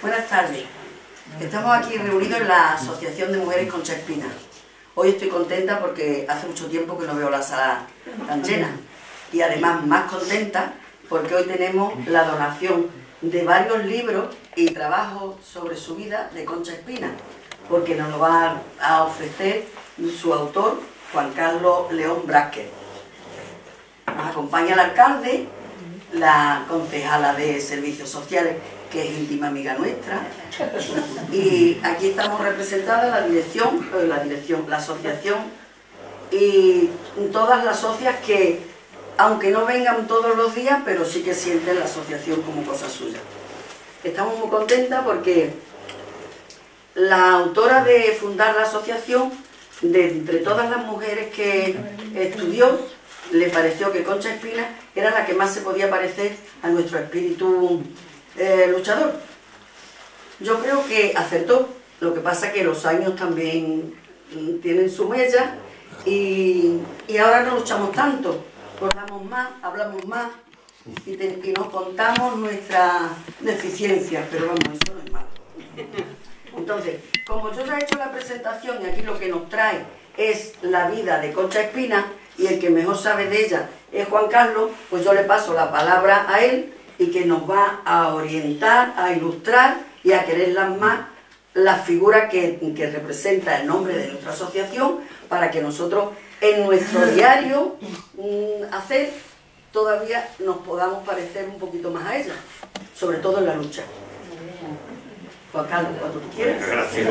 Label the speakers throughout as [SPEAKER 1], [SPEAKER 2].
[SPEAKER 1] Buenas tardes. Estamos aquí reunidos en la Asociación de Mujeres Concha Espina. Hoy estoy contenta porque hace mucho tiempo que no veo la sala tan llena. Y además más contenta porque hoy tenemos la donación de varios libros y trabajos sobre su vida de Concha Espina, porque nos lo va a ofrecer su autor, Juan Carlos León Brásquez. Nos acompaña el alcalde, la concejala de Servicios Sociales, que es íntima amiga nuestra, y aquí estamos representadas la asociación y todas las socias que, aunque no vengan todos los días, pero sí que sienten la asociación como cosa suya. Estamos muy contentas porque la autora de fundar la asociación, de entre todas las mujeres que estudió, le pareció que Concha Espina era la que más se podía parecer a nuestro espíritu luchador. Yo creo que acertó. Lo que pasa es que los años también tienen su mella y ahora no luchamos tanto, recordamos más, hablamos más y nos contamos nuestras deficiencias, pero vamos, eso no es malo. Entonces, como yo ya he hecho la presentación y aquí lo que nos trae es la vida de Concha Espina y el que mejor sabe de ella es Juan Carlos, pues yo le paso la palabra a él y que nos va a orientar, a ilustrar y a quererlas más las figuras que representa el nombre de nuestra asociación, para que nosotros en nuestro diario hacer todavía nos podamos parecer un poquito más a ella, sobre todo en la lucha. Juan Carlos, cuando tú quieras.
[SPEAKER 2] Gracias.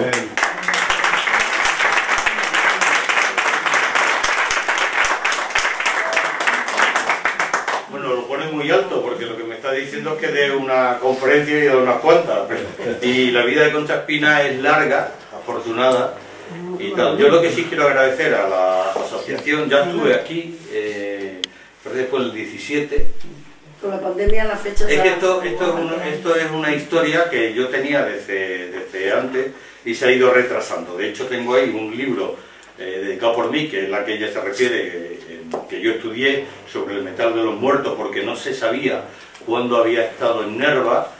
[SPEAKER 2] Bueno, lo pone muy alto porque lo que me está diciendo es que de una conferencia y de unas cuantas. Y la vida de Concha Espina es larga, afortunada y tal. Yo lo que sí quiero agradecer a la asociación, ya estuve aquí, pero fue el 17.
[SPEAKER 1] Con la pandemia la fecha...
[SPEAKER 2] Es que esto es una historia que yo tenía desde antes y se ha ido retrasando. De hecho tengo ahí un libro dedicado por mí, que es la que ella se refiere, que yo estudié sobre el metal de los muertos, porque no se sabía cuándo había estado en Nerva,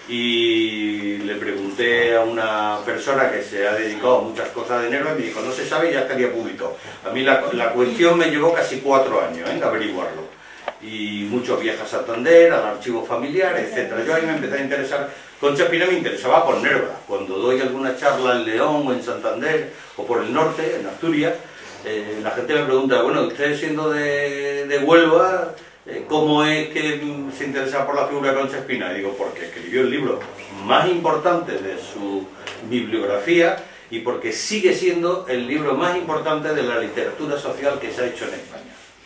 [SPEAKER 2] y le pregunté a una persona que se ha dedicado a muchas cosas de Nerva y me dijo, no se sabe, ya estaría publicado. A mí la cuestión me llevó casi 4 años en averiguarlo, y muchos viajes a Santander, al archivo familiar, etc. Yo ahí me empecé a interesar. Concha Espina me interesaba por Nerva. Cuando doy alguna charla en León o en Santander o por el norte, en Asturias, la gente me pregunta, bueno, usted siendo de Huelva, ¿cómo es que se interesa por la figura de Concha Espina? Y digo, porque escribió el libro más importante de su bibliografía y porque sigue siendo el libro más importante de la literatura social que se ha hecho en España.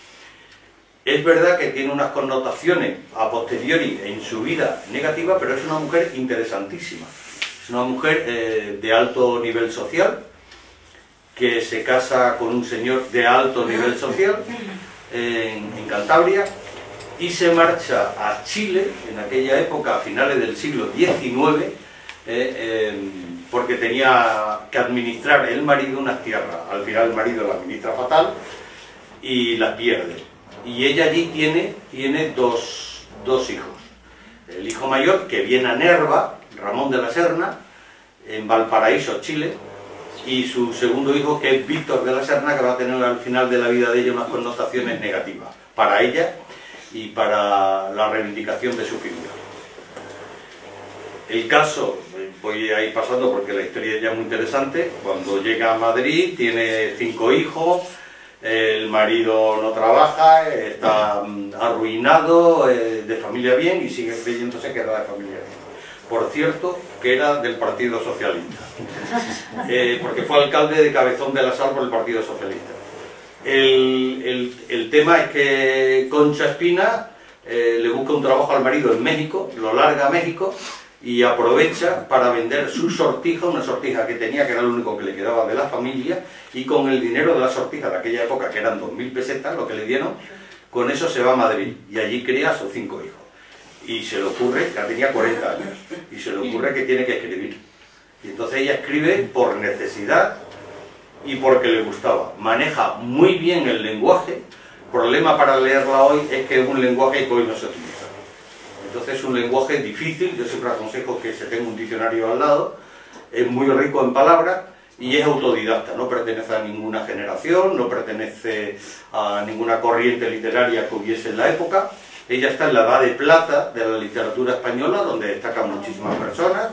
[SPEAKER 2] Es verdad que tiene unas connotaciones a posteriori en su vida negativa, pero es una mujer interesantísima. Es una mujer de alto nivel social, que se casa con un señor de alto nivel social en Cantabria y se marcha a Chile en aquella época, a finales del siglo XIX, porque tenía que administrar el marido unas tierras. Al final el marido la administra fatal y las pierde. Y ella allí tiene dos hijos. El hijo mayor, que viene a Nerva, Ramón de la Serna, en Valparaíso, Chile, y su segundo hijo, que es Víctor de la Serna, que va a tener al final de la vida de ella unas connotaciones negativas para ella y para la reivindicación de su figura. El caso, voy a ir pasando porque la historia ya es muy interesante. Cuando llega a Madrid tiene 5 hijos, el marido no trabaja, está arruinado, de familia bien, y sigue creyéndose que era de familia bien. Por cierto, que era del Partido Socialista, porque fue alcalde de Cabezón de la Sal por el Partido Socialista. El tema es que Concha Espina le busca un trabajo al marido en México, lo larga a México y aprovecha para vender su sortija, una sortija que tenía, que era lo único que le quedaba de la familia, y con el dinero de la sortija de aquella época, que eran 2.000 pesetas, lo que le dieron, con eso se va a Madrid y allí cría a sus 5 hijos. Y se le ocurre, ya tenía 40 años, y se le ocurre que tiene que escribir. Y entonces ella escribe por necesidad y porque le gustaba. Maneja muy bien el lenguaje. El problema para leerla hoy es que es un lenguaje que hoy no se utiliza. Entonces es un lenguaje difícil, yo siempre aconsejo que se tenga un diccionario al lado, es muy rico en palabras y es autodidacta, no pertenece a ninguna generación, no pertenece a ninguna corriente literaria que hubiese en la época. Ella está en la edad de plata de la literatura española, donde destacan muchísimas personas.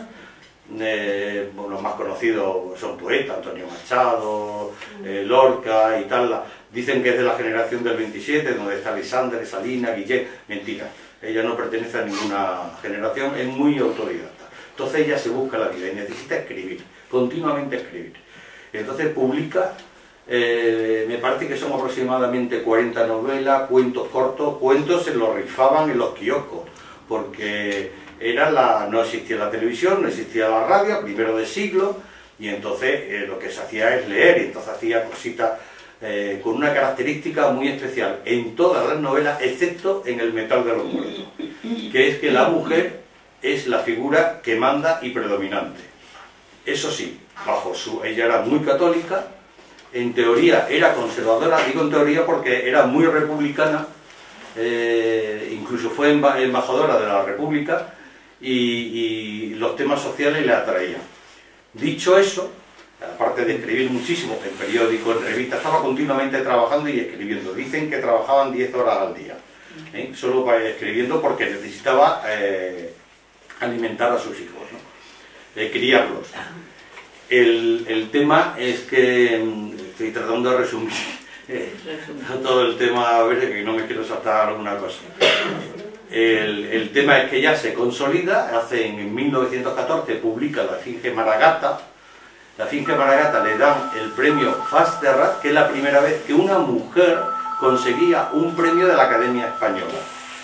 [SPEAKER 2] Los más conocidos son poetas, Antonio Machado, Lorca y tal. Dicen que es de la generación del 27, donde está Alexandre, Salinas, Guillén. Mentira, ella no pertenece a ninguna generación, es muy autodidacta. Entonces ella se busca la vida y necesita escribir, continuamente escribir. Entonces publica, me parece que son aproximadamente 40 novelas, cuentos cortos. Cuentos se los rifaban en los kioscos, porque no existía la televisión, no existía la radio, a primero de siglo, y entonces lo que se hacía es leer, y entonces hacía cositas con una característica muy especial en todas las novelas, excepto en El metal de los muertos, que es que la mujer es la figura que manda y predominante. Eso sí, ella era muy católica, en teoría era conservadora, digo en teoría porque era muy republicana, incluso fue embajadora de la República, y los temas sociales le atraían. Dicho eso, aparte de escribir muchísimo en periódicos, en revistas, estaba continuamente trabajando y escribiendo. Dicen que trabajaban 10 horas al día, solo escribiendo, porque necesitaba alimentar a sus hijos, ¿no? Criarlos. El tema es que, estoy tratando de resumir todo el tema, a ver, que no me quiero saltar alguna cosa. El tema es que ella se consolida, en 1914 publica La Esfinge Maragata. La Esfinge Maragata le dan el premio Fasterrat, que es la primera vez que una mujer conseguía un premio de la Academia Española.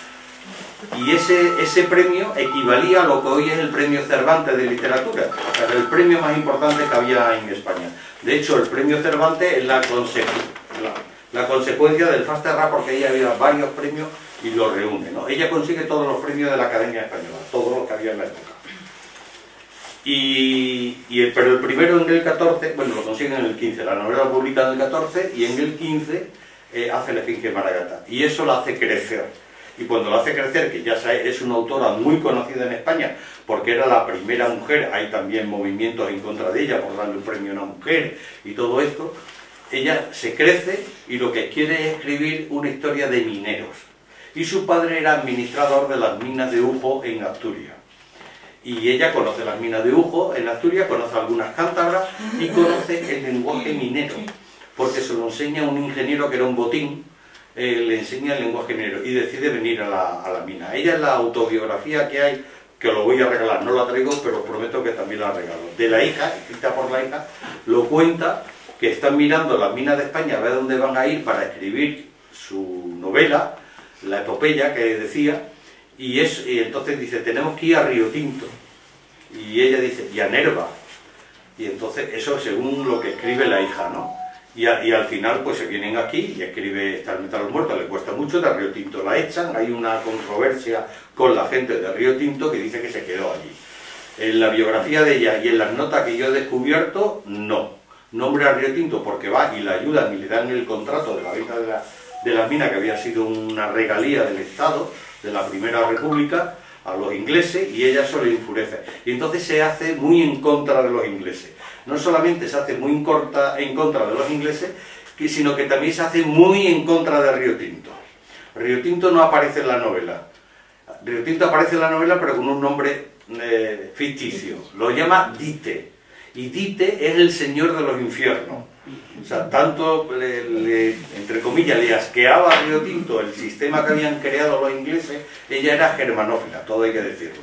[SPEAKER 2] Y ese premio equivalía a lo que hoy es el premio Cervantes de literatura, era el premio más importante que había en España. De hecho, el premio Cervantes es la consecuencia del Fasterrat, porque ahí había varios premios y los reúne, ¿no? Ella consigue todos los premios de la Academia Española, todos los que había en la época. Pero el primero en el 14, bueno, lo consigue en el 15, la novela publica en el 14, y en el 15 hace La Esfinge Maragata, y eso la hace crecer. Y cuando la hace crecer, que ya es una autora muy conocida en España, porque era la primera mujer, hay también movimientos en contra de ella por darle un premio a una mujer y todo esto, ella se crece y lo que quiere es escribir una historia de mineros. Y su padre era administrador de las minas de Ujo en Asturias. Y ella conoce las minas de Ujo en Asturias, conoce algunas cántabras y conoce el lenguaje minero, porque se lo enseña un ingeniero que era un botín, le enseña el lenguaje minero y decide venir a la mina. Ella es la autobiografía que hay, que lo voy a regalar, no la traigo, pero prometo que también la regalo. De la hija, escrita por la hija, lo cuenta, que están mirando las minas de España a ver dónde van a ir para escribir su novela, la epopeya que decía, y entonces dice, tenemos que ir a Río Tinto. Y ella dice, y a Nerva. Y entonces eso según lo que escribe la hija, ¿no? Y al final pues se vienen aquí y escribe El metal de los muertos, le cuesta mucho, de Río Tinto la echan, hay una controversia con la gente de Río Tinto que dice que se quedó allí. En la biografía de ella y en las notas que yo he descubierto, no. Nombra a Río Tinto porque va y la ayudan y le dan el contrato de la venta de la mina, que había sido una regalía del Estado, de la Primera República, a los ingleses, y ella eso le enfurece. Y entonces se hace muy en contra de los ingleses. No solamente se hace muy en contra de los ingleses, sino que también se hace muy en contra de Río Tinto. Río Tinto no aparece en la novela. Río Tinto aparece en la novela pero con un nombre ficticio. Lo llama Dite. Y Dite es el señor de los infiernos. O sea, tanto, entre comillas, le asqueaba a Río Tinto el sistema que habían creado los ingleses. Ella era germanófila, todo hay que decirlo,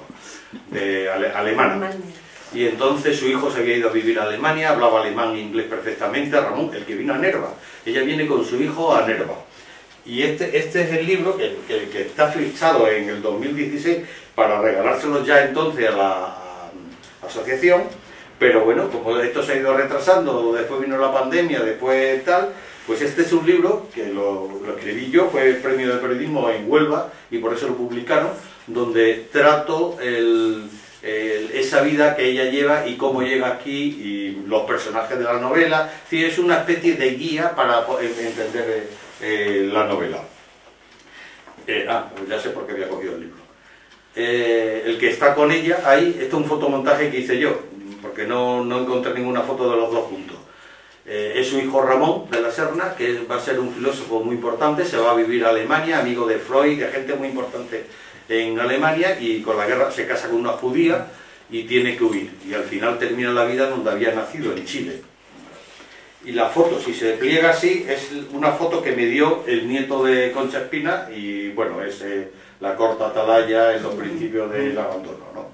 [SPEAKER 2] alemana. Y entonces su hijo se había ido a vivir a Alemania, hablaba alemán e inglés perfectamente, Ramón, el que vino a Nerva. Ella viene con su hijo a Nerva. Y este es el libro que está fichado en el 2016 para regalárselo ya entonces a la asociación. Pero bueno, como esto se ha ido retrasando, después vino la pandemia, después tal, pues este es un libro que lo escribí yo, fue el premio de periodismo en Huelva y por eso lo publicaron, donde trato esa vida que ella lleva y cómo llega aquí y los personajes de la novela. Sí, es una especie de guía para entender la novela. Pues ya sé por qué había cogido el libro. el que está con ella ahí, esto es un fotomontaje que hice yo, porque no encontré ninguna foto de los dos juntos. Es su hijo Ramón de la Serna, que va a ser un filósofo muy importante, se va a vivir a Alemania, amigo de Freud, de gente muy importante en Alemania, y con la guerra se casa con una judía y tiene que huir, y al final termina la vida donde había nacido, en Chile. Y la foto, si se pliega así, es una foto que me dio el nieto de Concha Espina, y bueno, es la corta atalaya en los principios del abandono, ¿no?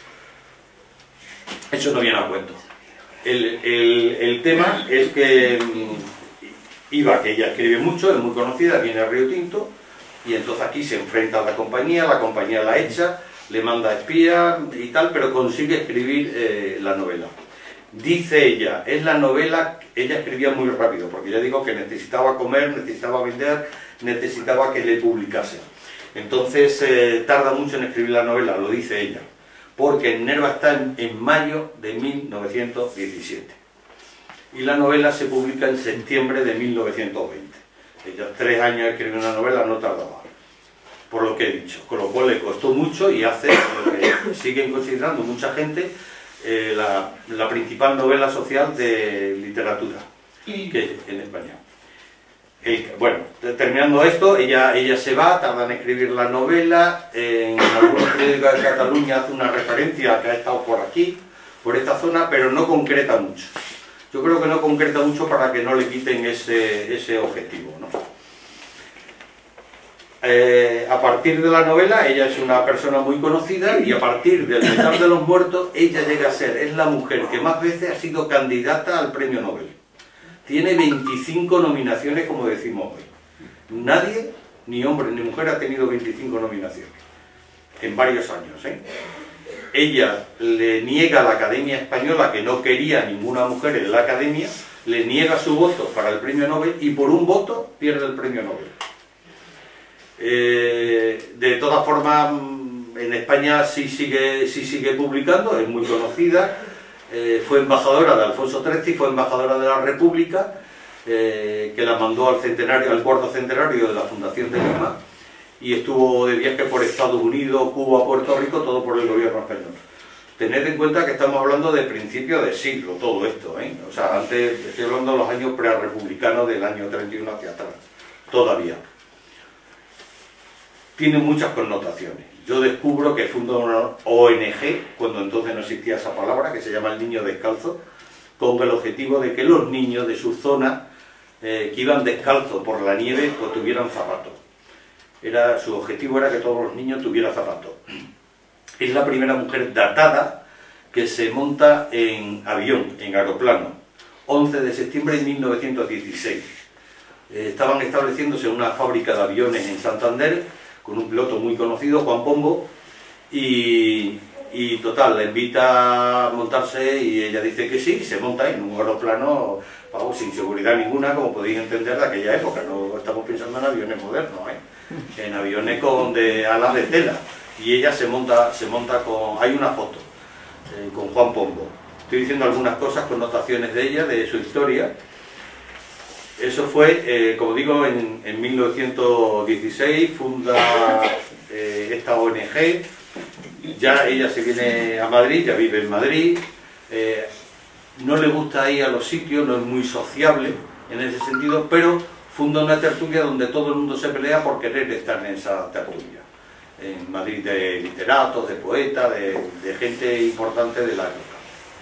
[SPEAKER 2] Eso no viene a cuento. El tema es que Iva, que ella escribe mucho, es muy conocida, viene a Río Tinto, y entonces aquí se enfrenta a la compañía la echa, le manda espías y tal, pero consigue escribir la novela. Dice ella, es la novela, ella escribía muy rápido, porque ya digo que necesitaba comer, necesitaba vender, necesitaba que le publicasen. Entonces tarda mucho en escribir la novela, lo dice ella, porque Nerva está en mayo de 1917 y la novela se publica en septiembre de 1920. Ella 3 años escribiendo una novela no tardaba, por lo que he dicho, con lo cual le costó mucho y hace lo que siguen considerando mucha gente la principal novela social de literatura que en España. Bueno, terminando esto, ella se va, tarda en escribir la novela, en algunos periódicos de Cataluña hace una referencia a que ha estado por aquí, por esta zona, pero no concreta mucho. Yo creo que no concreta mucho para que no le quiten ese objetivo, ¿no? A partir de la novela, ella es una persona muy conocida, y a partir del Metal de los Muertos, ella llega a ser, es la mujer que más veces ha sido candidata al premio Nobel. Tiene 25 nominaciones, como decimos hoy. Nadie, ni hombre ni mujer, ha tenido 25 nominaciones en varios años, ¿eh? Ella le niega a la Academia Española, que no quería ninguna mujer en la Academia, le niega su voto para el premio Nobel, y por un voto pierde el premio Nobel. De todas formas, en España sí sigue publicando, es muy conocida. Fue embajadora de Alfonso XIII y fue embajadora de la República, que la mandó al cuarto centenario de la Fundación de Lima, y estuvo de viaje por Estados Unidos, Cuba, Puerto Rico, todo por el gobierno español. Tened en cuenta que estamos hablando de principios de siglo, todo esto, ¿eh? O sea, antes, estoy hablando de los años prerepublicanos, del año 31 hacia atrás, todavía. Tiene muchas connotaciones. Yo descubro que funda una ONG, cuando entonces no existía esa palabra, que se llama El Niño Descalzo, con el objetivo de que los niños de su zona, que iban descalzos por la nieve, pues tuvieran zapatos. Su objetivo era que todos los niños tuvieran zapatos. Es la primera mujer datada que se monta en avión, en aeroplano, 11 de septiembre de 1916. Estaban estableciéndose una fábrica de aviones en Santander, con un piloto muy conocido, Juan Pombo, y total, le invita a montarse y ella dice que sí, y se monta en un aeroplano, vamos, sin seguridad ninguna, como podéis entender de aquella época. No estamos pensando en aviones modernos, en aviones de alas de tela, y ella se monta con, hay una foto con Juan Pombo. Estoy diciendo algunas cosas, connotaciones de ella, de su historia. Eso fue, como digo, en 1916, funda esta ONG. Ya ella se viene a Madrid, ya vive en Madrid. No le gusta ir a los sitios, no es muy sociable en ese sentido, pero funda una tertulia donde todo el mundo se pelea por querer estar en esa tertulia. En Madrid, de literatos, de poetas, de gente importante de la época.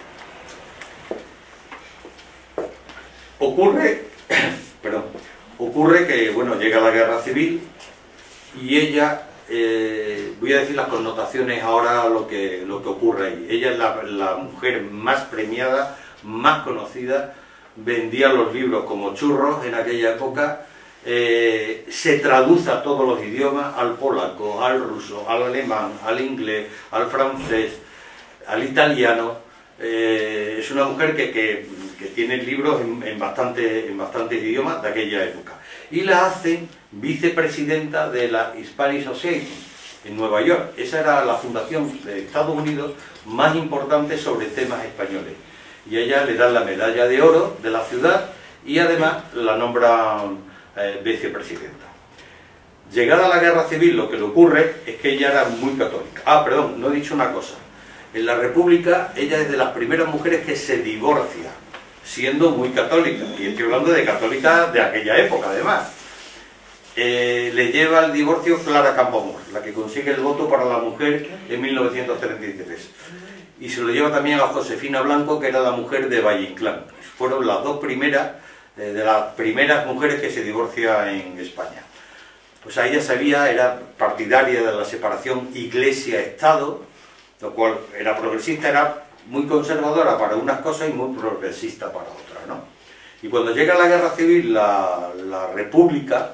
[SPEAKER 2] Ocurre que, bueno, llega la guerra civil y ella, voy a decir las connotaciones ahora, lo que ocurre ahí. Ella es la mujer más premiada, más conocida, vendía los libros como churros en aquella época, se traduce a todos los idiomas, al polaco, al ruso, al alemán, al inglés, al francés, al italiano. Es una mujer que tiene libros en bastantes idiomas de aquella época. Y la hacen vicepresidenta de la Hispanic Society en Nueva York. Esa era la fundación de Estados Unidos más importante sobre temas españoles. Y a ella le dan la medalla de oro de la ciudad y además la nombran vicepresidenta. Llegada la guerra civil, lo que le ocurre es que ella era muy católica. Ah, perdón, no he dicho una cosa. En la República, ella es de las primeras mujeres que se divorcia, siendo muy católica. Y estoy hablando de católica de aquella época, además. Le lleva el divorcio Clara Campoamor, la que consigue el voto para la mujer en 1933. Y se lo lleva también a Josefina Blanco, que era la mujer de Valle Inclán. Fueron las dos primeras, de las primeras mujeres que se divorcian en España. Pues a ella sabía, era partidaria de la separación Iglesia-Estado, lo cual era progresista, era muy conservadora para unas cosas y muy progresista para otras, ¿no? Y cuando llega la guerra civil, la República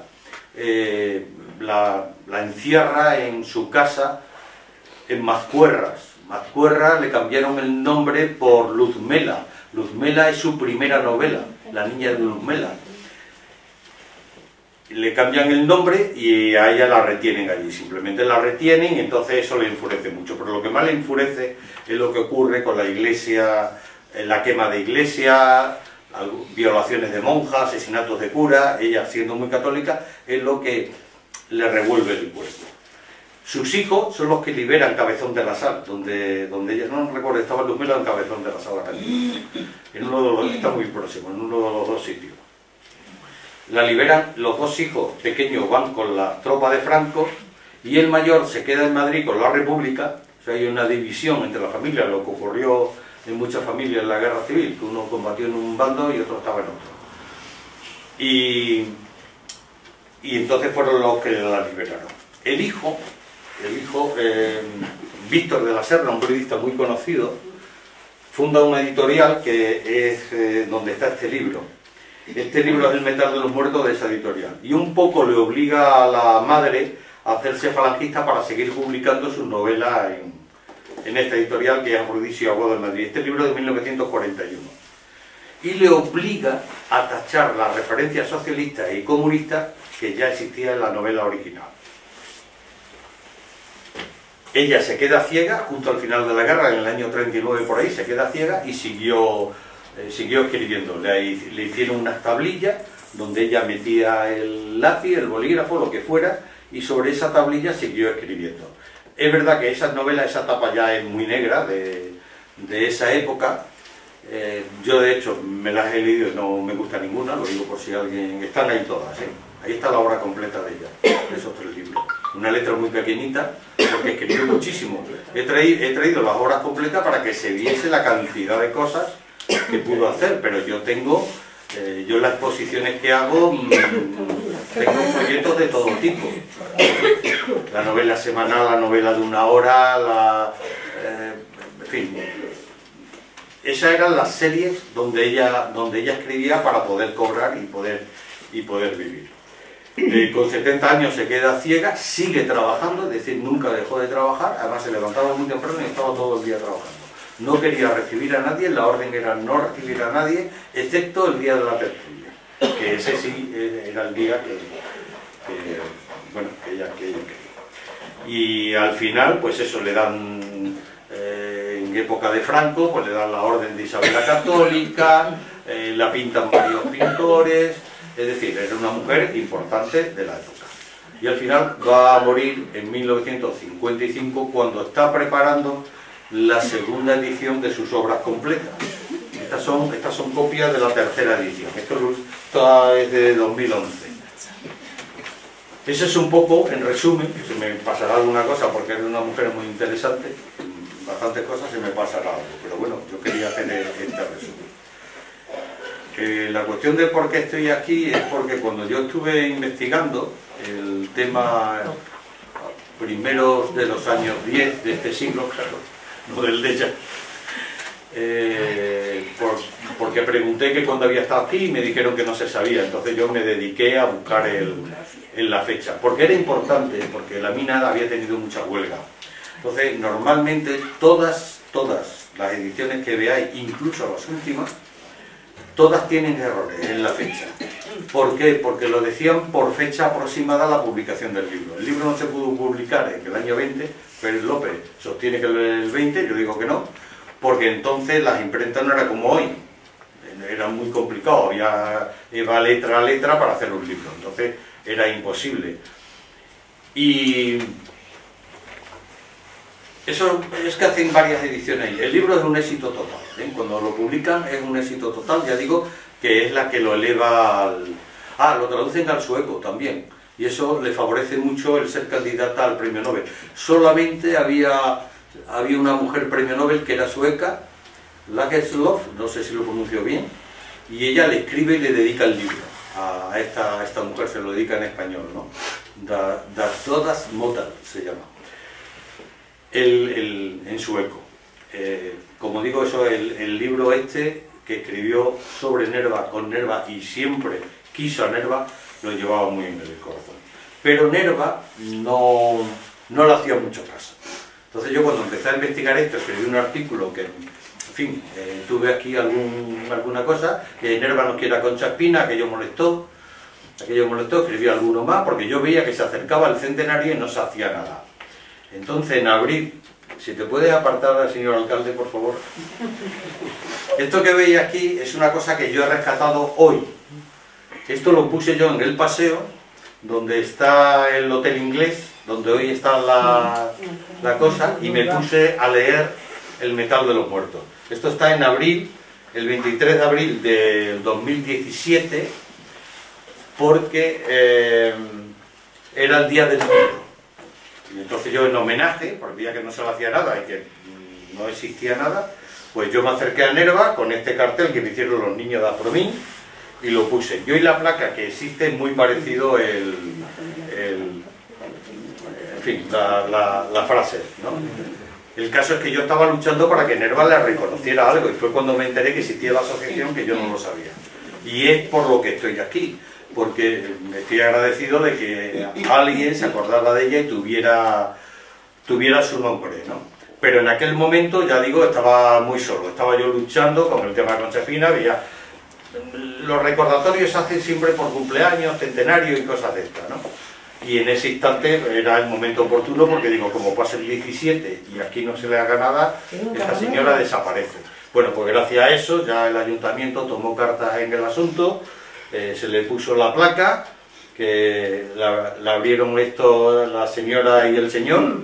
[SPEAKER 2] la encierra en su casa en Mazcuerras. Mazcuerras le cambiaron el nombre por Luzmela. Luzmela es su primera novela, La niña de Luzmela. Le cambian el nombre y a ella la retienen allí, simplemente la retienen y entonces eso le enfurece mucho. Pero lo que más le enfurece es lo que ocurre con la iglesia, la quema de iglesia, violaciones de monjas, asesinatos de curas. Ella, siendo muy católica, es lo que le revuelve el cuerpo. Sus hijos son los que liberan Cabezón de la Sal, donde ella, no recuerdo, estaba en Luzmela, en Cabezón de la Sal, en uno de los, está muy próximo, en uno de los dos sitios. La liberan, los dos hijos pequeños van con la tropa de Franco y el mayor se queda en Madrid con la República. O sea, hay una división entre las familias, lo que ocurrió en muchas familias en la guerra civil, que uno combatió en un bando y otro estaba en otro. Y entonces fueron los que la liberaron. El hijo Víctor de la Serna, un periodista muy conocido, funda una editorial que es donde está este libro. Este libro es El metal de los muertos de esa editorial. Y un poco le obliga a la madre a hacerse falangista para seguir publicando sus novelas en esta editorial que es Afrodisio Aguado de Madrid. Este libro es de 1941. Y le obliga a tachar las referencias socialistas y comunistas que ya existían en la novela original. Ella se queda ciega, justo al final de la guerra, en el año 39 por ahí, se queda ciega y siguió escribiendo. Le hicieron unas tablillas donde ella metía el lápiz, el bolígrafo, lo que fuera, y sobre esa tablilla siguió escribiendo. Es verdad que esas novelas, esa tapa ya es muy negra de esa época. Yo de hecho me las he leído y no me gusta ninguna, lo digo por si alguien... Están ahí todas, ¿eh? Ahí está la obra completa de ella, de esos 3 libros. Una letra muy pequeñita, porque escribió muchísimo. He traído las obras completas para que se viese la cantidad de cosas que pudo hacer, pero yo tengo, yo las exposiciones que hago, tengo folletos de todo tipo. La novela semanal, la novela de 1 hora, en fin. Esas eran las series donde ella escribía para poder cobrar y poder vivir. Con 70 años se queda ciega, sigue trabajando, es decir, nunca dejó de trabajar, además se levantaba muy temprano y estaba todo el día trabajando. No quería recibir a nadie, la orden era no recibir a nadie, excepto el día de la tertulia, que ese sí era el día que ella quería. Y al final, pues eso, le dan, en época de Franco, pues le dan la orden de Isabel la Católica, la pintan varios pintores, es decir, era una mujer importante de la época. Y al final va a morir en 1955 cuando está preparando la segunda edición de sus obras completas. Estas son copias de la tercera edición. Esto es de 2011. Ese es un poco, en resumen, se me pasará alguna cosa porque es una mujer muy interesante, bastantes cosas se me pasará algo, pero bueno, yo quería tener este resumen. La cuestión de por qué estoy aquí es porque cuando yo estuve investigando el tema primeros de los años 10 de este siglo, claro, no del de ya, porque pregunté que cuando había estado aquí y me dijeron que no se sabía, entonces yo me dediqué a buscar en la fecha, porque era importante, porque la mina había tenido mucha huelga. Entonces, normalmente todas las ediciones que veáis, incluso las últimas, todas tienen errores en la fecha. ¿Por qué? Porque lo decían por fecha aproximada a la publicación del libro. El libro no se pudo publicar en el año 20, Pérez López sostiene que el 20, yo digo que no, porque entonces las imprentas no eran como hoy. Era muy complicado, iba letra a letra para hacer un libro, entonces era imposible. Y eso es que hacen varias ediciones ahí. El libro es un éxito total, ¿eh? Cuando lo publican es un éxito total, ya digo que es la que lo eleva al... Ah, lo traducen al sueco también, y eso le favorece mucho el ser candidata al premio Nobel. Solamente había una mujer premio Nobel que era sueca, Lagerlöf, no sé si lo pronuncio bien, y ella le escribe y le dedica el libro a esta mujer, se lo dedica en español, ¿no? Das Todas Modal se llama, en sueco. Como digo, eso, el libro este que escribió sobre Nerva, con Nerva, y siempre quiso a Nerva, lo llevaba muy en el corazón. Pero Nerva no le hacía mucho caso. Entonces yo, cuando empecé a investigar esto, escribí un artículo que, en fin, tuve aquí alguna cosa, que Nerva no quiera Concha Espina, aquello molestó, escribí alguno más, porque yo veía que se acercaba el centenario y no se hacía nada. Entonces, en abril, si te puedes apartar, señor alcalde, por favor. Esto que veis aquí es una cosa que yo he rescatado hoy. Esto lo puse yo en el paseo, donde está el Hotel Inglés, donde hoy está la cosa, y me puse a leer El metal de los muertos. Esto está en abril, el 23 de abril del 2017, porque era el día del libro. Y entonces yo, en homenaje, por el día que no se le hacía nada y que no existía nada, pues yo me acerqué a Nerva con este cartel que me hicieron los niños de Afromín y lo puse. Yo, y la placa que existe, muy parecido en fin, la frase, ¿no? El caso es que yo estaba luchando para que Nerva le reconociera algo, y fue cuando me enteré que existía la asociación, que yo no lo sabía. Y es por lo que estoy aquí, porque me estoy agradecido de que alguien se acordara de ella y tuviera su nombre, ¿no? Pero en aquel momento, ya digo, estaba muy solo, estaba yo luchando con el tema de Concha Espina. Los recordatorios se hacen siempre por cumpleaños, centenario y cosas de estas, ¿no? Y en ese instante era el momento oportuno, porque digo, como pasa el 17 y aquí no se le haga nada, esta señora desaparece. Bueno, pues gracias a eso ya el ayuntamiento tomó cartas en el asunto, se le puso la placa, que la abrieron la señora y el señor,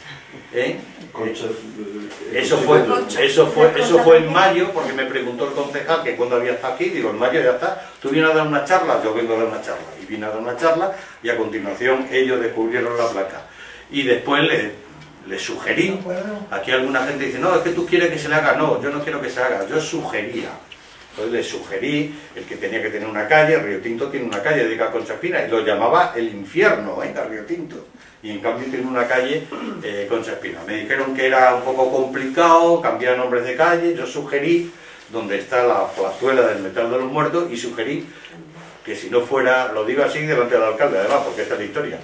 [SPEAKER 2] Eso fue en mayo, porque me preguntó el concejal que cuando había estado aquí. Digo, en mayo ya está. ¿Tú vienes a dar una charla? Yo vengo a dar una charla. Y vine a dar una charla, y a continuación ellos descubrieron la placa. Y después le sugerí. Aquí alguna gente dice, no, es que tú quieres que se le haga. No, yo no quiero que se haga, yo sugería. Entonces le sugerí el que tenía que tener una calle. Río Tinto tiene una calle dedicada a Concha Espina, y lo llamaba el infierno, a Río Tinto. Y en cambio tiene una calle Concha Espina. Me dijeron que era un poco complicado cambiar nombres de calle. Yo sugerí donde está la plazuela del metal de los muertos, y sugerí que si no fuera, lo digo así delante del alcalde además, porque esta es la historia,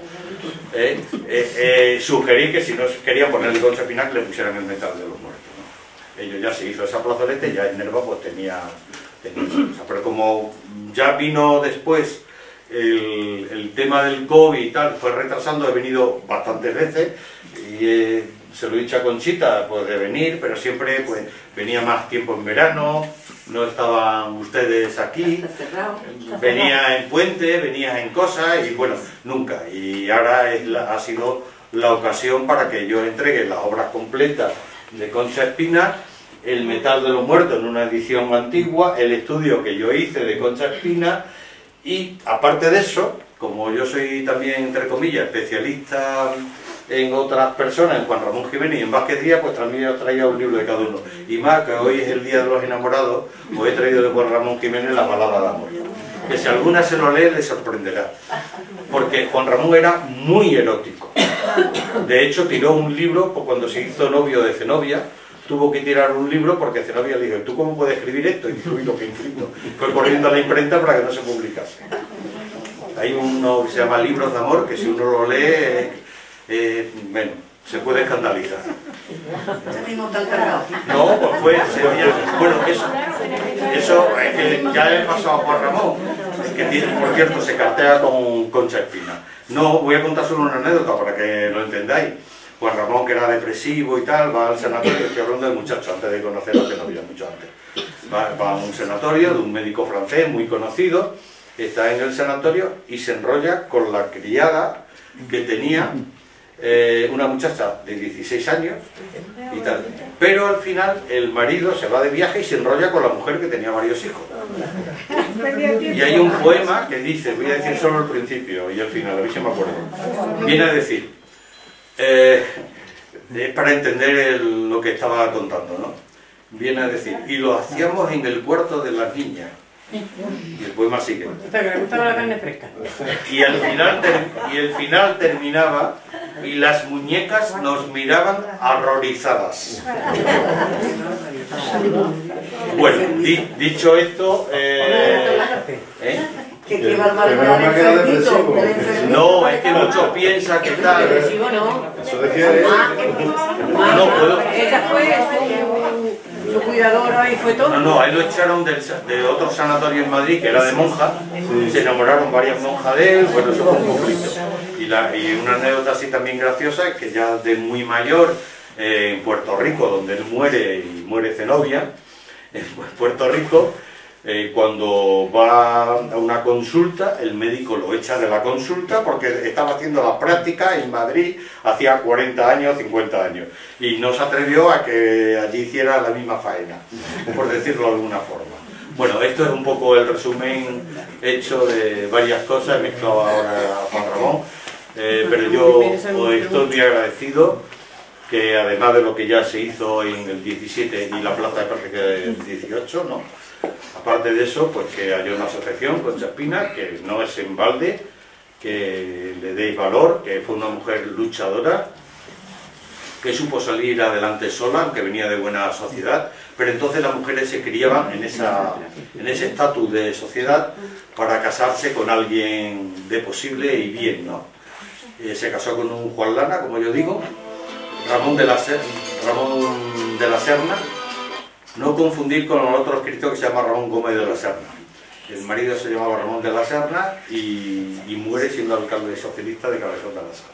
[SPEAKER 2] sugerí que si no querían ponerle Concha Espina, que le pusieran el metal de los muertos, ¿no? Ellos ya se hizo esa plazoleta, y ya en Nerva pues tenía esa cosa. Pero como ya vino después el tema del COVID y tal, fue retrasando, he venido bastantes veces, y se lo he dicho a Conchita, pues de venir, pero siempre pues venía más tiempo en verano, no estaban ustedes aquí, venía en puente, venía en cosas, y bueno, nunca. Y ahora ha sido la ocasión para que yo entregue las obras completas de Concha Espina, el metal de los muertos en una edición antigua, el estudio que yo hice de Concha Espina. Y aparte de eso, como yo soy también, entre comillas, especialista en otras personas, en Juan Ramón Jiménez y en Vázquez Díaz, pues también os traía un libro de cada uno. Y más que hoy es el Día de los Enamorados, os he traído de Juan Ramón Jiménez La balada de amor. Que si alguna se lo lee, le sorprenderá. Porque Juan Ramón era muy erótico. De hecho, tiró un libro, pues cuando se hizo novio de Zenobia, tuvo que tirar un libro porque Zenobia le dijo, ¿tú cómo puedes escribir esto? Y dijo, uy, lo que inscrito. Fue corriendo a la imprenta para que no se publicase. Hay uno que se llama Libros de Amor, que si uno lo lee, bueno, se puede escandalizar.
[SPEAKER 1] ¿Este mismo está encargado?
[SPEAKER 2] No, pues fue Sevilla. Bueno, eso es que ya he pasado a Juan Ramón, que tiene, por cierto, se cartea con Concha Espina. No, voy a contar solo una anécdota para que lo entendáis. Juan Ramón, que era depresivo y tal, va al sanatorio, estoy hablando de muchachos, antes de conocerlo, que no había mucho antes. Va a un sanatorio de un médico francés muy conocido, está en el sanatorio y se enrolla con la criada que tenía una muchacha de 16 años y tal, pero al final el marido se va de viaje y se enrolla con la mujer que tenía varios hijos. Y hay un poema que dice, voy a decir solo el principio y el final, a ver si me acuerdo. Viene a decir, es para entender lo que estaba contando, ¿no? Viene a decir, y lo hacíamos en el cuarto de las niñas. Y el poema sigue.
[SPEAKER 3] Me gustaba la carne fresca.
[SPEAKER 2] Y el final terminaba, y las muñecas nos miraban horrorizadas. Bueno, dicho esto,
[SPEAKER 1] ¿Qué barbaridad del enfermito?
[SPEAKER 2] no, es que muchos piensan que tal.
[SPEAKER 4] Eso decía
[SPEAKER 2] No puedo.
[SPEAKER 3] Ella fue su cuidadora y fue todo.
[SPEAKER 2] No, a él lo echaron de otro sanatorio en Madrid, que era de monjas, se enamoraron varias monjas de él, bueno, eso fue un conflicto. Y una anécdota así también graciosa, es que ya de muy mayor, en Puerto Rico, donde él muere, y muere Zenobia, en Puerto Rico, cuando va a una consulta, el médico lo echa de la consulta porque estaba haciendo la práctica en Madrid hacía 40 años, 50 años, y no se atrevió a que allí hiciera la misma faena, por decirlo de alguna forma. Bueno, esto es un poco el resumen hecho de varias cosas, he mezclado ahora a Juan Ramón, pero yo estoy muy agradecido que además de lo que ya se hizo en el 17 y la plaza de Pérez del 18, ¿no? Aparte de eso, pues que haya una asociación, Concha Espina, que no es en balde, que le deis valor, que fue una mujer luchadora, que supo salir adelante sola, aunque venía de buena sociedad, pero entonces las mujeres se criaban en ese estatus de sociedad para casarse con alguien de posible y bien, ¿no? Se casó con un Juan Lana, como yo digo, Ramón de la Serna, no confundir con el otro escritor que se llama Ramón Gómez de la Serna. El marido se llamaba Ramón de la Serna y muere siendo alcalde socialista de Cabezón de la Sal.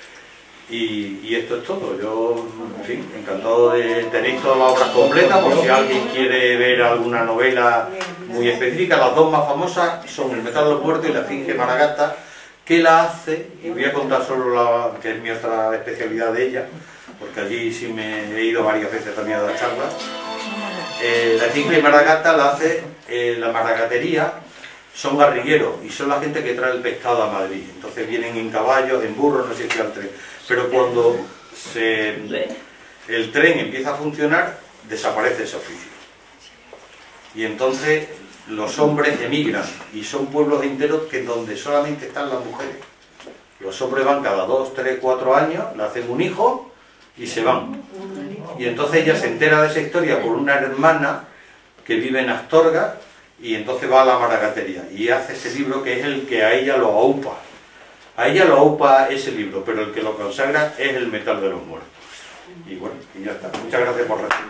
[SPEAKER 2] Y esto es todo. Yo, en fin, encantado de tener todas las obras completas, por si alguien quiere ver alguna novela muy específica. Las dos más famosas son El metal del muerto y La esfinge Maragatta, que la hace, y voy a contar solo que es mi otra especialidad de ella, porque allí sí me he ido varias veces también a dar charlas. La esfinge Maragatta la hace la maragatería, son garrigueros y son la gente que trae el pescado a Madrid. Entonces vienen en caballos, en burros, no sé si al tren. Pero cuando el tren empieza a funcionar, desaparece ese oficio. Y entonces los hombres emigran y son pueblos enteros donde solamente están las mujeres. Los hombres van cada 2, 3, 4 años, le hacen un hijo y se van. Y entonces ella se entera de esa historia por una hermana que vive en Astorga y entonces va a la maragatería y hace ese libro que es el que a ella lo aupa. A ella lo aupa ese libro, pero el que lo consagra es El metal de los muertos. Y bueno, y ya está. Muchas gracias por recibirme.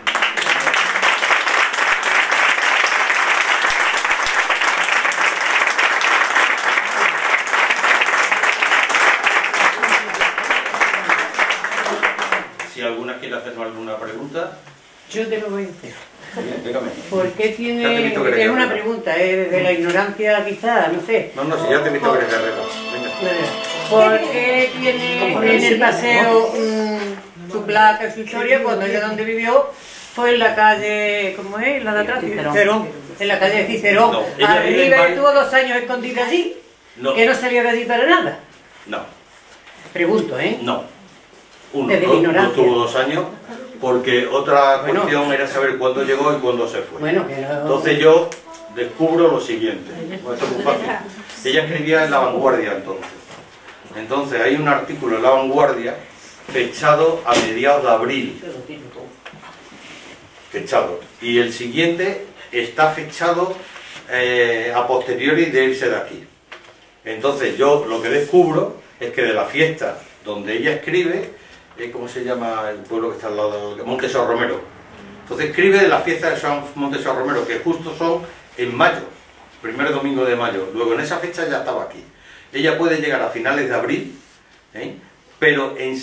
[SPEAKER 2] Si alguna quiere hacernos alguna pregunta.
[SPEAKER 3] Yo te lo voy a hacer.
[SPEAKER 2] Bien, dígame.
[SPEAKER 3] ¿Por qué tiene...? Es una pregunta, desde la ignorancia quizá, no sé.
[SPEAKER 2] No, si ya te he visto que eres guerrero. Venga.
[SPEAKER 3] ¿Por qué tiene en el paseo su placa, su historia, cuando ella donde vivió fue en la calle, ¿cómo es? La de atrás, Cicerón. En la calle de Cicerón.
[SPEAKER 2] No, ella
[SPEAKER 3] Arriba estuvo 2 años escondida allí, que no salía de allí para nada.
[SPEAKER 2] No.
[SPEAKER 3] Pregunto, ¿eh?
[SPEAKER 2] No. No
[SPEAKER 3] estuvo
[SPEAKER 2] 2 años, porque otra cuestión era saber cuándo llegó y cuándo se fue.
[SPEAKER 3] Bueno, que no...
[SPEAKER 2] Entonces yo descubro lo siguiente. Bueno, esto es muy fácil. Ella escribía en La Vanguardia entonces. Entonces hay un artículo en La Vanguardia fechado a mediados de abril. Fechado. Y el siguiente está fechado a posteriori de irse de aquí. Entonces yo lo que descubro es que de la fiesta donde ella escribe, ¿cómo se llama el pueblo que está al lado? Montesor Romero. Entonces escribe de la fiesta de San Montesor Romero, que justo son en mayo, primer domingo de mayo. Luego en esa fecha ya estaba aquí. Ella puede llegar a finales de abril, pero en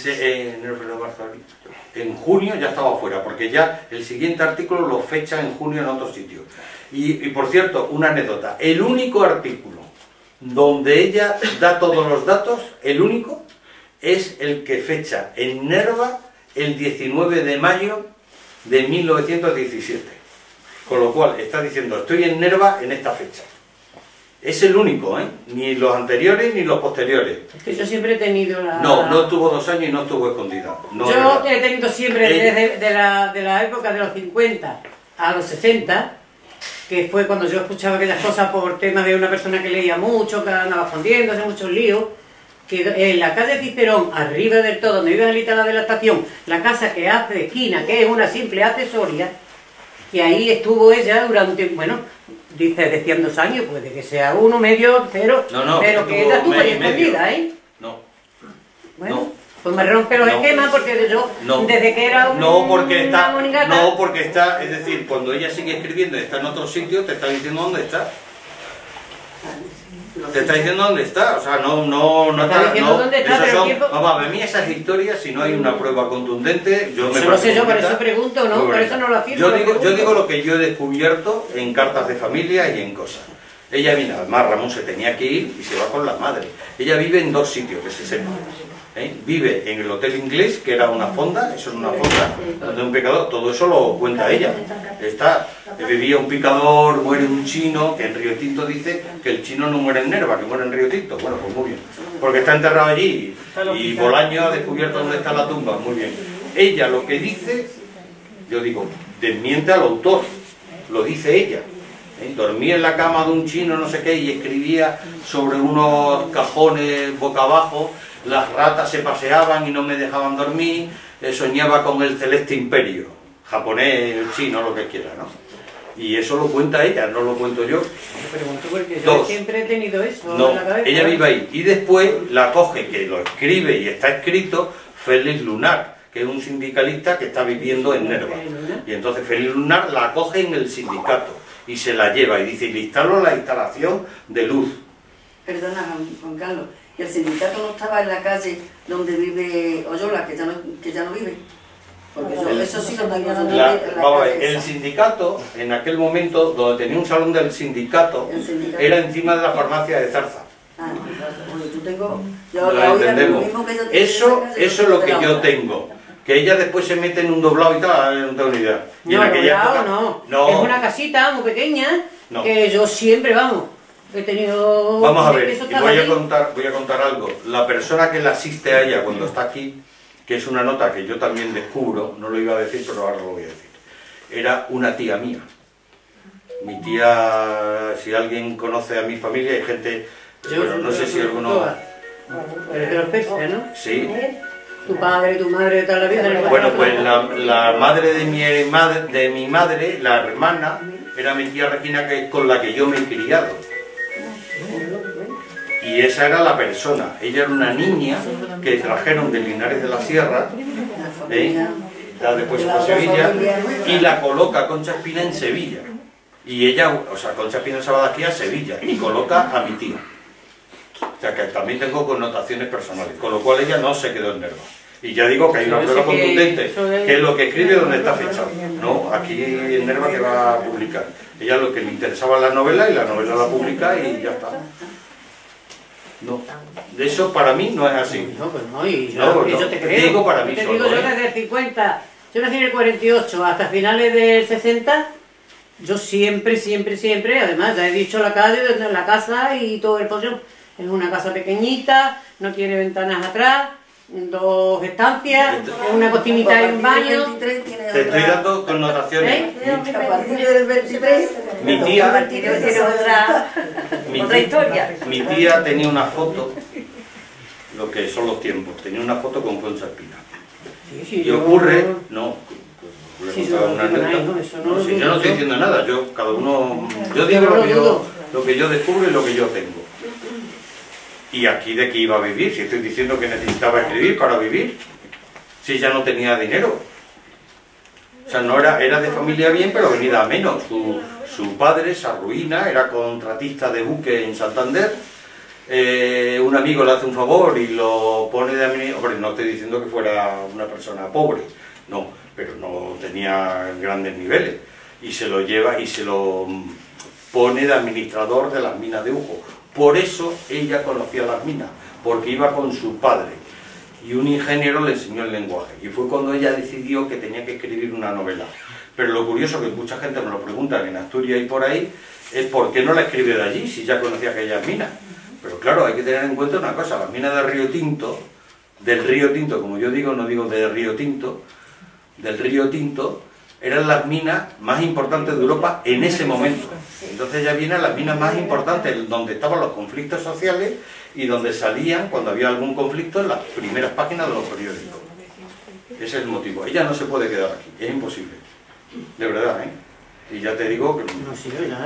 [SPEAKER 2] junio ya estaba fuera, porque ya el siguiente artículo lo fecha en junio en otro sitio. Y por cierto, una anécdota, el único artículo donde ella da todos los datos, el único, es el que fecha en Nerva el 19 de mayo de 1917. Con lo cual está diciendo, estoy en Nerva en esta fecha. Es el único, ¿eh? Ni los anteriores ni los posteriores.
[SPEAKER 3] Es que yo siempre he tenido la...
[SPEAKER 2] No estuvo 2 años y no estuvo escondida. No,
[SPEAKER 3] yo he tenido siempre, desde de la época de los 50 a los 60, que fue cuando yo escuchaba aquellas cosas por tema de una persona que leía mucho, que andaba escondiéndose, muchos líos, que en la calle Cicerón, arriba del todo, donde vive Angelita de la estación, la casa que hace de esquina, que es una simple accesoria, y ahí estuvo ella durante, bueno, dice, decían 2 años, puede que sea 1, medio, 0, pero que ella estuvo ahí escondida, ¿eh?
[SPEAKER 2] No.
[SPEAKER 3] Bueno,
[SPEAKER 2] no.
[SPEAKER 3] pues me rompe los esquemas porque yo, desde que era una monigata...
[SPEAKER 2] No, porque está, es decir, cuando ella sigue escribiendo y está en otro sitio, te está diciendo dónde está. Te está diciendo dónde está, o sea, no está, vamos a ver, a mí esas historias, si no hay una prueba contundente, yo me...
[SPEAKER 3] Eso lo sé yo, por eso pregunto, ¿no? Por eso no lo afirmo.
[SPEAKER 2] Yo digo lo que yo he descubierto en cartas de familia y en cosas. Ella viene, además Ramón se tenía que ir y se va con la madre. Ella vive en 2 sitios, que se sepa. Vive en el Hotel Inglés, que era una fonda, eso es una fonda, donde un pecador, todo eso lo cuenta ella. Vivía un picador, muere un chino, que en Río Tinto dice que el chino no muere en Nerva, que muere en Río Tinto. Bueno, pues muy bien, porque está enterrado allí y Bolaño ha descubierto dónde está la tumba, muy bien. Ella lo que dice, yo digo, desmiente al autor, lo dice ella. Dormía en la cama de un chino, no sé qué, y escribía sobre unos cajones boca abajo. Las ratas se paseaban y no me dejaban dormir, soñaba con el celeste imperio, japonés, chino, lo que quiera, ¿no? Y eso lo cuenta ella, no lo cuento yo.
[SPEAKER 3] Me pregunto porque yo siempre he tenido eso en la cabeza.
[SPEAKER 2] Ella vive ahí. Y después la coge, que lo escribe y está escrito, Félix Lunar, que es un sindicalista que está viviendo en Nerva. Y entonces Félix Lunar la coge en el sindicato y se la lleva y dice, le instalo la instalación de luz.
[SPEAKER 1] Perdona, Juan Carlos. ¿Y el sindicato no estaba en la calle donde vive Oyola, que ya no vive? Porque eso sí lo tengo
[SPEAKER 2] el sindicato, en aquel momento, donde tenía un salón del sindicato, era encima de la farmacia de Zarza.
[SPEAKER 1] Ah, bueno, yo tengo...
[SPEAKER 2] Lo entendemos. Eso es lo que yo tengo. Que ella después se mete en un doblado y tal, no tengo ni idea. Y
[SPEAKER 3] no, doblado no. Es una casita muy pequeña, que yo siempre, he tenido...
[SPEAKER 2] Vamos a ver, y voy a contar algo. La persona que la asiste a ella cuando está aquí, que es una nota que yo también descubro, no lo iba a decir, pero ahora lo voy a decir, era una tía mía. Mi tía, si alguien conoce a mi familia, hay gente, bueno, no sé si alguno...
[SPEAKER 3] De los peces, ¿no?
[SPEAKER 2] Sí.
[SPEAKER 3] Tu padre, tu madre, toda la vida...
[SPEAKER 2] Bueno, pues la madre de mi madre, la hermana, era mi tía Regina, que es con la que yo me he criado. Y esa era la persona. Ella era una niña que trajeron de Linares de la Sierra, después se fue a Sevilla, y la coloca Concha Espina en Sevilla. Y ella, o sea, Concha Espina se va de aquí a Sevilla y coloca a mi tía. O sea, que también tengo connotaciones personales, con lo cual ella no se quedó en Nerva. Y ya digo que hay una prueba contundente, que es lo que escribe donde está fechado. No, aquí en Nerva que va a publicar. Ella lo que le interesaba la novela y la novela la publica y ya está. No, de eso para mí no es así.
[SPEAKER 3] No, pues no, y yo te creo.
[SPEAKER 2] Digo para mí
[SPEAKER 3] te digo, yo desde el 50, yo nací en el 48 hasta finales del 60, yo siempre, además ya he dicho la calle, la casa y todo el pollo, es una casa pequeñita, no tiene ventanas atrás, 2 estancias, una cocinita y un baño.
[SPEAKER 2] Te estoy dando connotaciones.
[SPEAKER 1] A partir del 23,
[SPEAKER 2] mi tía
[SPEAKER 1] tiene otra historia.
[SPEAKER 2] Mi tía tenía una foto, lo que son los tiempos, tenía una foto con Concha Espina. Y ocurre, no, si yo no estoy diciendo nada, cada uno, yo digo lo que yo descubro y lo que yo tengo. ¿Y aquí de qué iba a vivir? Si estoy diciendo que necesitaba escribir para vivir, si ya no tenía dinero. O sea, no era de familia bien, pero venida a menos. Su padre se arruina, era contratista de buque en Santander. Un amigo le hace un favor y lo pone de administrador. Hombre, no estoy diciendo que fuera una persona pobre, no, pero no tenía grandes niveles. Y se lo lleva y se lo pone de administrador de las minas de Ujo. Por eso ella conocía las minas, porque iba con su padre. y un ingeniero le enseñó el lenguaje. Y fue cuando ella decidió que tenía que escribir una novela. Pero lo curioso, que mucha gente me lo pregunta en Asturias y por ahí, es por qué no la escribe de allí, si ya conocía aquellas minas. Pero claro, hay que tener en cuenta una cosa, las minas de Río Tinto, del Río Tinto, como yo digo, no digo de Río Tinto, del Río Tinto, eran las minas más importantes de Europa en ese momento. Entonces ya vienen las minas más importantes, donde estaban los conflictos sociales y donde salían, cuando había algún conflicto, en las primeras páginas de los periódicos. Ese es el motivo. Ella no se puede quedar aquí, es imposible. De verdad, ¿eh? Y ya te digo que...
[SPEAKER 3] No, sí, ¿verdad?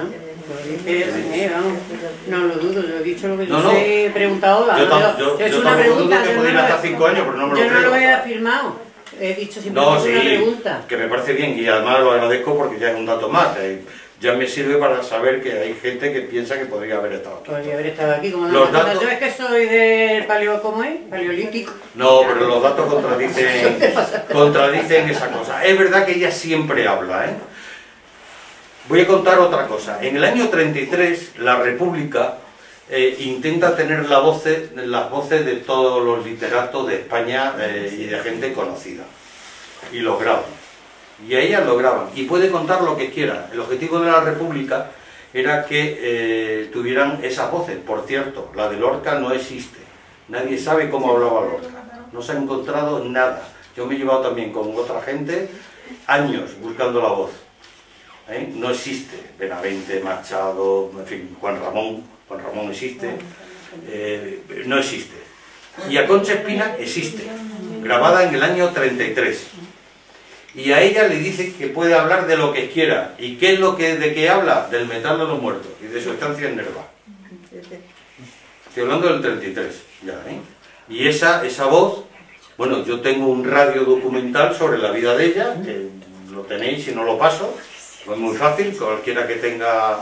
[SPEAKER 3] No lo dudo, yo he dicho lo que yo
[SPEAKER 2] No,
[SPEAKER 3] he preguntado.
[SPEAKER 2] Yo tampoco dudo que puede ir hasta 5 años, pero no me lo creo.
[SPEAKER 3] Yo no lo he afirmado. He dicho simplemente una pregunta.
[SPEAKER 2] Que me parece bien y además lo agradezco porque ya es un dato más. Ya me sirve para saber que hay gente que piensa que podría haber estado aquí.
[SPEAKER 3] Podría haber estado aquí, como
[SPEAKER 2] los datos...
[SPEAKER 3] Yo es que soy del ¿cómo es? Paleolítico.
[SPEAKER 2] No, pero los datos contradicen esa cosa. Es verdad que ella siempre habla, ¿eh? Voy a contar otra cosa. En el año 33, la República intenta tener las voces de todos los literatos de España y de gente conocida. Y los graban. Y a ellas lo graban. Y puede contar lo que quiera. El objetivo de la República era que tuvieran esas voces. Por cierto, la de Lorca no existe. Nadie sabe cómo hablaba Lorca. No se ha encontrado nada. Yo me he llevado también con otra gente años buscando la voz. No existe. Benavente, Machado, en fin, Juan Ramón existe. No existe. Y a Concha Espina existe. Grabada en el año 33. Y a ella le dice que puede hablar de lo que quiera. ¿Y qué es de qué habla? Del metal de los muertos y de su estancia en Nerva. Estoy hablando del 33, ya, ¿eh? Y esa voz, bueno, yo tengo un radio documental sobre la vida de ella, que lo tenéis si no lo paso, es muy fácil, cualquiera que tenga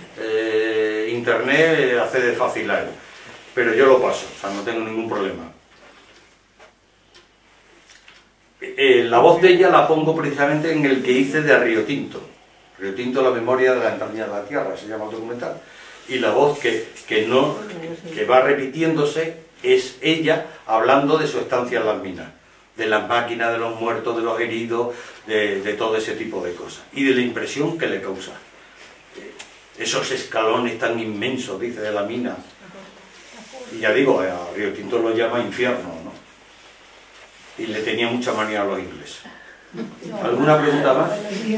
[SPEAKER 2] internet accede fácil a él. Pero yo lo paso, o sea, no tengo ningún problema. La voz de ella la pongo precisamente en el que hice de Río Tinto. Río Tinto, la memoria de la entraña de la tierra, se llama el documental. Y la voz que va repitiéndose es ella hablando de su estancia en las minas, de las máquinas, de los muertos, de los heridos, de todo ese tipo de cosas. Y de la impresión que le causa. Esos escalones tan inmensos, dice, de la mina. Y ya digo, a Río Tinto lo llama infierno, ¿no? Y le tenía mucha manía a los ingleses. ¿Alguna pregunta más?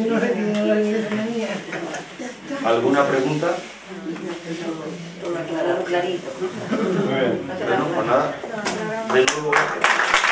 [SPEAKER 2] ¿Alguna pregunta?
[SPEAKER 5] Todo aclarado clarito.
[SPEAKER 2] Bueno, pues nada. De nuevo, gracias.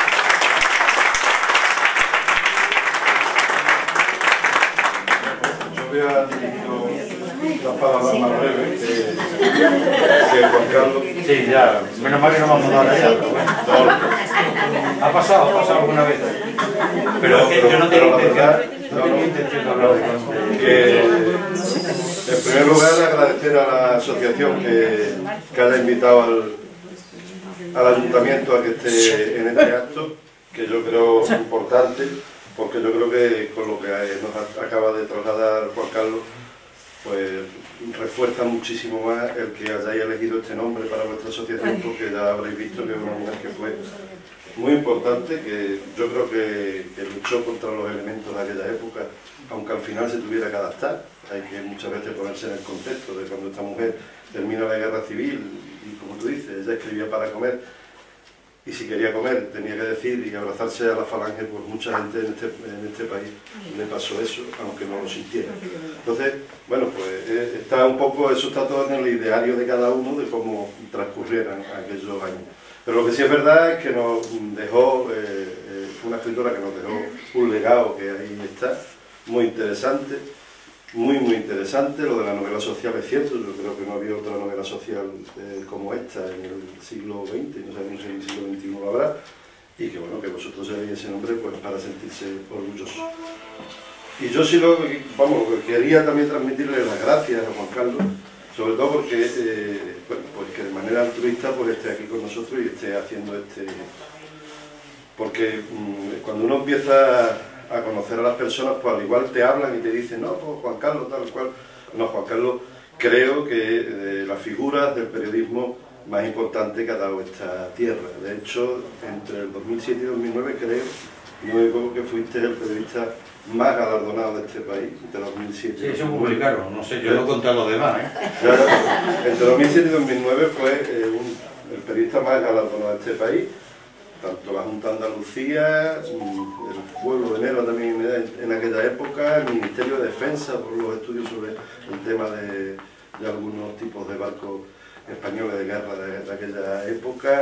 [SPEAKER 4] Yo voy a dirigir las palabras más breves que Juan Carlos.
[SPEAKER 2] Sí, ya. Menos mal que no vamos a dar allá, pero bueno. ¿Ha pasado alguna vez? Pero es que yo no tengo intención de hablar de
[SPEAKER 4] en primer lugar, agradecer a la asociación que haya invitado al ayuntamiento a que esté en este acto, que yo creo importante, porque yo creo que con lo que nos acaba de trasladar Juan Carlos, pues refuerza muchísimo más el que hayáis elegido este nombre para vuestra asociación, porque ya habréis visto que es una mujer que fue muy importante, que yo creo que luchó contra los elementos de aquella época, aunque al final se tuviera que adaptar. Hay que muchas veces ponerse en el contexto de cuando esta mujer termina la guerra civil y, como tú dices, ella escribía para comer, y si quería comer tenía que decir y abrazarse a la falange, pues mucha gente en este país le pasó eso, aunque no lo sintiera. Entonces, bueno, pues está un poco, eso está todo en el ideario de cada uno de cómo transcurrieran aquellos años. Pero lo que sí es verdad es que nos dejó, fue una escritora que nos dejó un legado que ahí está, muy interesante, muy interesante. Lo de la novela social es cierto, yo creo que no había otra novela social como esta en el siglo XX, no sabemos si en el siglo XXI lo habrá, y que bueno, que vosotros sabéis ese nombre pues para sentirse orgullosos. Y yo sí quería también transmitirle las gracias a Juan Carlos, sobre todo porque, bueno, pues que de manera altruista pues esté aquí con nosotros y esté haciendo porque cuando uno empieza a conocer a las personas, pues al igual te hablan y te dicen, no, pues Juan Carlos tal cual. No, Juan Carlos, creo que de las figuras del periodismo más importante que ha dado esta tierra. De hecho, entre el 2007 y 2009 creo, no me equivoco, que fuiste el periodista más galardonado de este país, entre 2007 y 2009.
[SPEAKER 2] Sí, eso publicaron, no sé, yo no conté a los demás, ¿eh?
[SPEAKER 4] Claro, entre 2007 y 2009 fue el periodista más galardonado de este país, tanto la Junta de Andalucía, el pueblo de Nerva también en aquella época, el Ministerio de Defensa por los estudios sobre el tema de algunos tipos de barcos españoles de guerra de aquella época.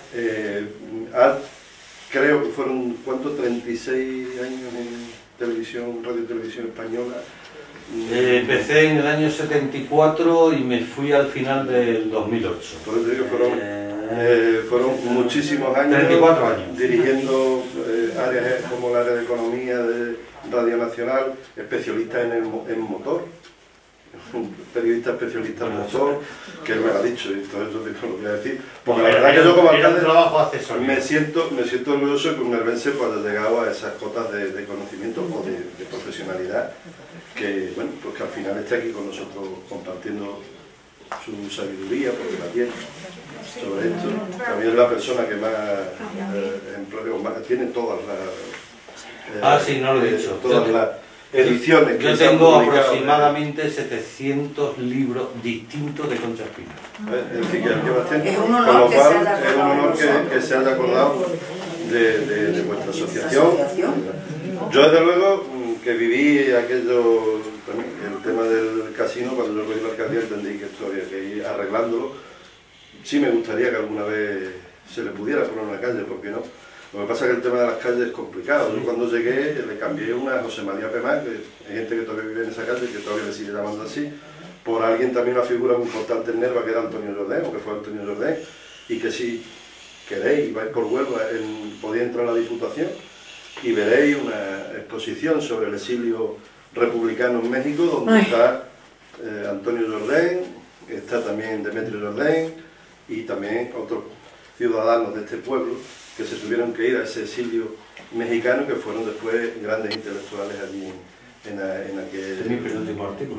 [SPEAKER 4] Creo que fueron, ¿cuánto? 36 años en televisión, radio y televisión española.
[SPEAKER 2] Empecé en el año 74 y me fui al final del 2008.
[SPEAKER 4] Por eso digo, fueron muchísimos años,
[SPEAKER 2] 34 años.
[SPEAKER 4] Dirigiendo áreas como el área de economía de Radio Nacional, especialista en motor, un periodista especialista en motor, que él me lo ha dicho y todo eso lo voy a decir. Porque la verdad que yo como alcalde me siento orgulloso que un nervense pues haya llegado a esas cotas de conocimiento o de profesionalidad, que bueno, pues que al final esté aquí con nosotros compartiendo su sabiduría, porque la tiene sobre esto. También es la persona que más tiene todas las
[SPEAKER 2] sí, no lo he dicho.
[SPEAKER 4] todas las ediciones que
[SPEAKER 2] yo
[SPEAKER 4] se han
[SPEAKER 2] tengo
[SPEAKER 4] publicado,
[SPEAKER 2] aproximadamente 700 libros distintos de Concha Espina.
[SPEAKER 4] Es decir, que bastante,
[SPEAKER 1] Es un
[SPEAKER 4] con
[SPEAKER 1] honor
[SPEAKER 4] lo
[SPEAKER 1] que
[SPEAKER 4] cual
[SPEAKER 1] se haya
[SPEAKER 4] es un honor
[SPEAKER 1] acordado
[SPEAKER 4] que se haya acordado de vuestra asociación. Yo desde luego que viví aquello, también, el tema del casino, cuando yo cogí la alcaldía entendí que esto había que ir arreglándolo. Sí me gustaría que alguna vez se le pudiera poner una calle, ¿por qué no? Lo que pasa es que el tema de las calles es complicado. Yo cuando llegué le cambié una a José María Pemán, que hay gente que todavía vive en esa calle, que todavía le sigue llamando así, por alguien también, una figura muy importante en Nerva, que era Antonio Jordén, o que fue Antonio Jordén, y que si queréis, vais por Huelva, podéis entrar a la Diputación y veréis una exposición sobre el exilio republicano en México, donde está Antonio Jordén, está también Demetrio Jordén y también otros ciudadanos de este pueblo que se tuvieron que ir a ese exilio mexicano, que fueron después grandes intelectuales allí en aquel...
[SPEAKER 2] Es mi penúltimo artículo.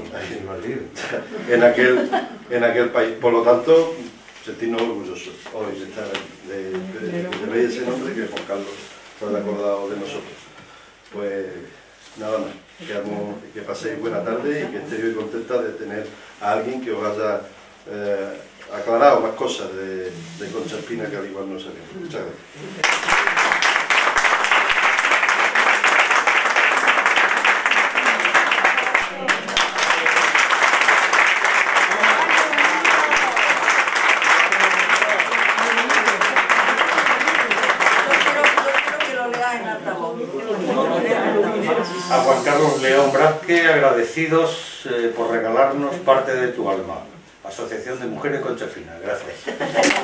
[SPEAKER 4] en aquel país. Por lo tanto, sentirnos orgullosos hoy de estar de ver ese nombre, que Juan Carlos se haya acordado de nosotros. Pues nada más, que paséis buena tarde y que estéis hoy contenta de tener a alguien que os haya aclarado más cosas de Concha Espina que al igual no sabíamos. Muchas gracias.
[SPEAKER 2] A Juan Carlos León Brasque, agradecidos por regalarnos parte de tu alma. Asociación de Mujeres Concha Espina. Gracias.